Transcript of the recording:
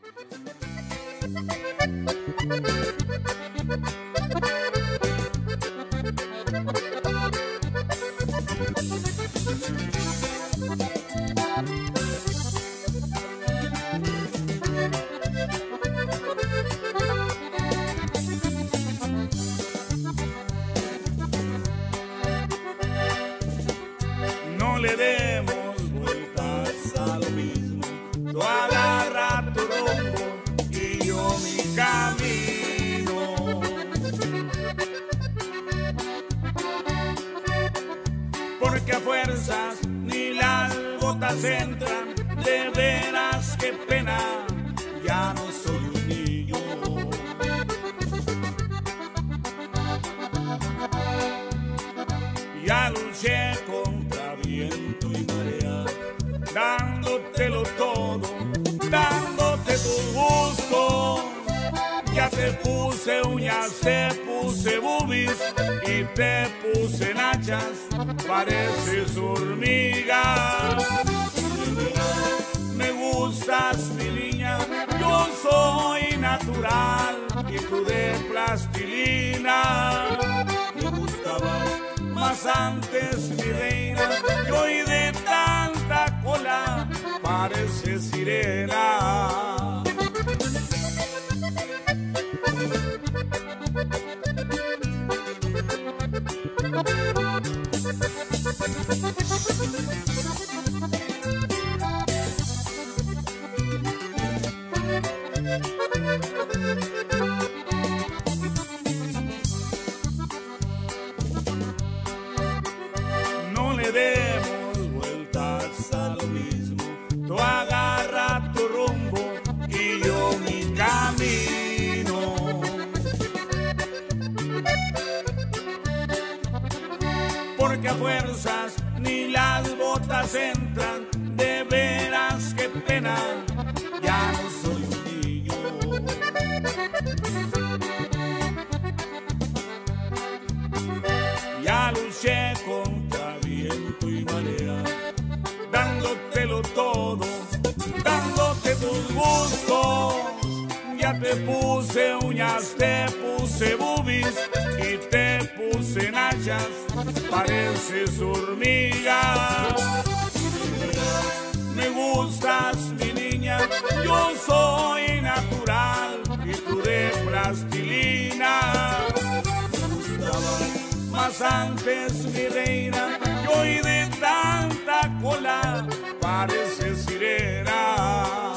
No le demos vueltas a lo mismo, tú agarra tu rumbo y yo mi camino. Porque a fuerzas ni las botas entran, de veras qué pena, ya no soy un niño. Ya luché contra viento y marea, dándotelo todo, dándote tus gustos. Ya te puse uñas, te puse boobies y te puse nachas, pareces hormiga. Me gustas, mi niña, yo soy natural y tú de plastilina. Me gustabas más antes, mi reina, y hoy de tanta cola pareces sirena. No le demos vueltas a lo mismo, tú agarra tu rumbo y yo mi camino. Porque a fuerzas ni las botas entran, de veras qué pena, ya no soy un niño. Ya luché contra viento y marea, dándotelo todo, dándote tus gustos. Ya te puse uñas, te puse boobies y te puse nachas, pareces hormiga. Me gustas, mi niña, yo soy natural y tú de plastilina. Me gustabas más antes, mi reina, y hoy de tanta cola pareces sirena.